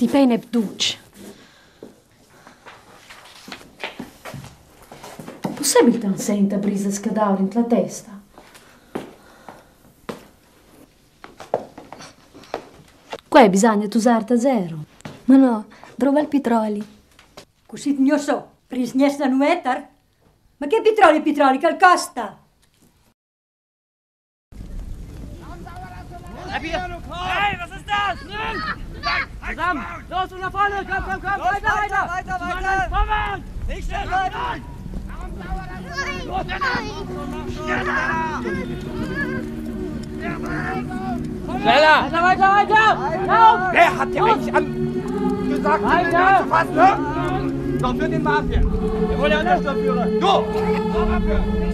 Ti pene pduc. Possibile tan senta brisa scadaur in la testa? Qua bisogna usare zero. Ma no, trova il petroli. Così non so, prisniesta nuetar? Ma che petroli, che costa? Hey, was ist das? Zusammen! Los, und nach vorne! Komm! Weiter! Vorwärts! Nicht schnell, Leute! Los, schneller! Weiter! Lauf! Wer hat dir eigentlich gesagt, den anzufassen, ne? Doch für den Mafia! Wir wollen ja einen Sturmführer! Du!